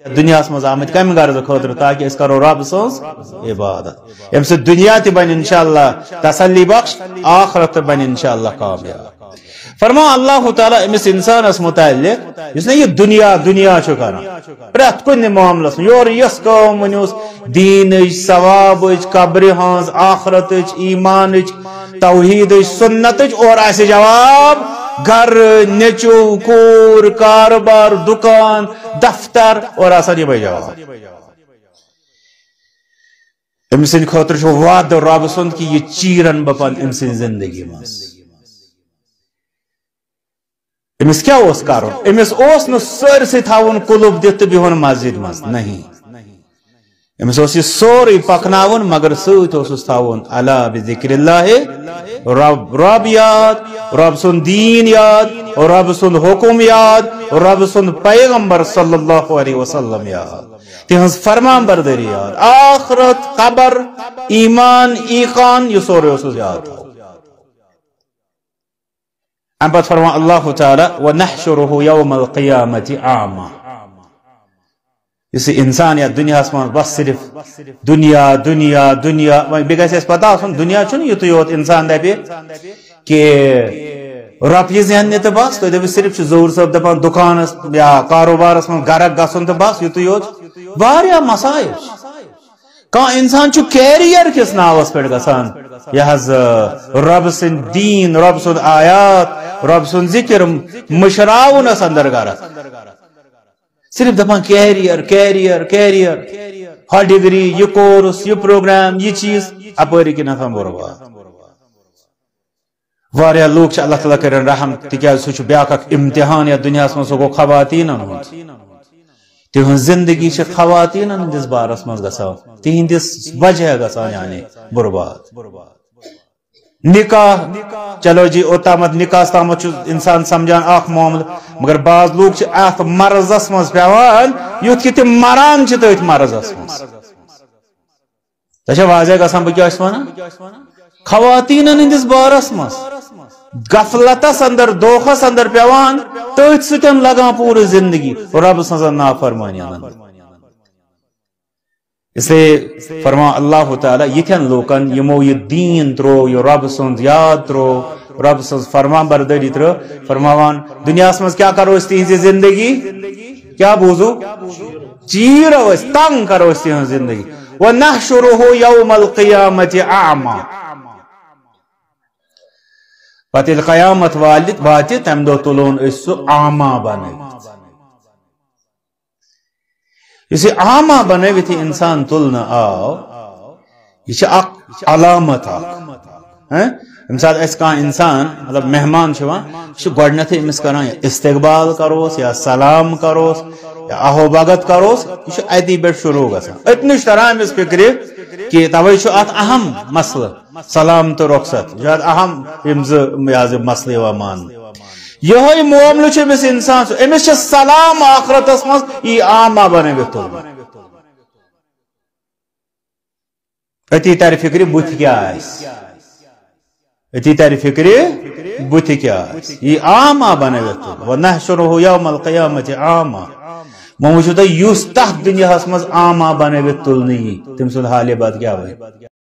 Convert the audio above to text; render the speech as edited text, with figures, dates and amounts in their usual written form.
دنیا مز آمت کم غرض خاطر تاکہ اس کرو رب سوز عبادت یم سے دنیا تہ بن انشاءاللہ تسلی بخش آخرت بن انشاءاللہ کامیاب فرما اللہ تعالیٰ امس انسان اس متعلق اس نے یہ دنیا کران پرت کن معاملس یور یس قوم ونوس دین ثواب قبر ہاں آخرت ایمان توحید سنت اور ایسے جواب گھر نیچو کور کاروبار دکان دفتر اور آسان یہ بھائی جواب ام سن خاطر چھو وعد رب سند کہ یہ چیرن بپن ام سن زندگی مز امس کیا اس کرو امس اس نو سر سے تھاون قلوب دت بہن مسجد مز نہیں امس اس سوری پکناون مگر سوت اس تھاون الا بذکر اللہ رب یاد رب سن دین یاد رب سن حکم یاد رب سن پیغمبر صلی اللہ علیہ وسلم یاد تہذ فرمان برداری یاد آخرت قبر ایمان ایقان یہ سوری اس یاد تھا ام پت فرمان اللہ تعالی وَنَحْشُرُهُ يَوْمَ الْقِيَامَةِ عَامًا اس انسان یا دنیا اسمان بس صرف دنیا بگہ سے پتا سن دنیا چھن یہ تو یوت انسان دے پہ کہ رب یہ ذہن نے تو بس تو دے صرف زور صاحب دپان دکان یا کاروبار اسمان گرک گسن تو بس یہ تو یوت واریاہ مسائل کان انسان چھو کیریئر کس ناوس پہ گسان یہ رب سن دین رب سن آیات رب سن ذکر مشراون اس اندر گارت صرف دپان کیریئر ہا ڈگری یہ کورس یہ پروگرام یہ چیز اپری کی نفع برباد واریاہ لوگ چھ اللہ تعالیٰ کرن رحم تکیاز سو چھ بیاک امتحان یا دنیا اسمان سو کو خواتین ہند تہن زندگی چھ خواتین ہندس بارس مز گسان تہندس وجہ گسان یعنی برباد نکاح چلو جی اوتامت نکاح تامت انسان سمجھان اخ معاملہ مگر بعض لوگ ات مرضس مز پیوان یوت کہ تم مران تھی مرضس مز تہ واضح گسان بہ کیا ونان خواتین ہندس بارس مز غفلتس اندر دوخس اندر پیوان تھی ستن لگان پورے زندگی رب سن نافرمانی اس لیے فرما اللہ تعالیٰ یتھن لوکن یمو یہ دین ترو یہ رب سند یاد ترو رب سند فرمان برداری ترو فرماوان دنیا مز کیا کرو اس تہذ زندگی کیا بوزو چیرو اس تنگ کرو اس تہذ زندگی وَنَحْشُرُهُ يَوْمَ الْقِيَامَةِ أَعْمَى پتہ قیامت والد باتی تم دو تلون اس اعما بنائیت اسے اعما بنائیت انسان تلنا آو یہ علامت مثال اس کا انسان مطلب مہمان شوان گوڑنت امس کران استقبال کروس یا سلام کروس یا اہو بغت کروس یہ ایتی بیٹ شروع گا اتنی طرح امس فکری کہ توئی ات اہم مسئلہ سلام تو رخصت جہاں اہم مسئلہ و مان یہ معاملہ امس انسان امس سلام آخرت مز یہ عامہ بنے اتی تر فکری بت کیا اتی تر فکری بت کیا یہ عامہ بنے وَنَحْشُرُهُ يَوْمَ الْقِيَامَةِ عَامًا مو وچھو تو یس تحت دنیا مز عامہ بنے تلنی تم سن حال بات کیا ہوئی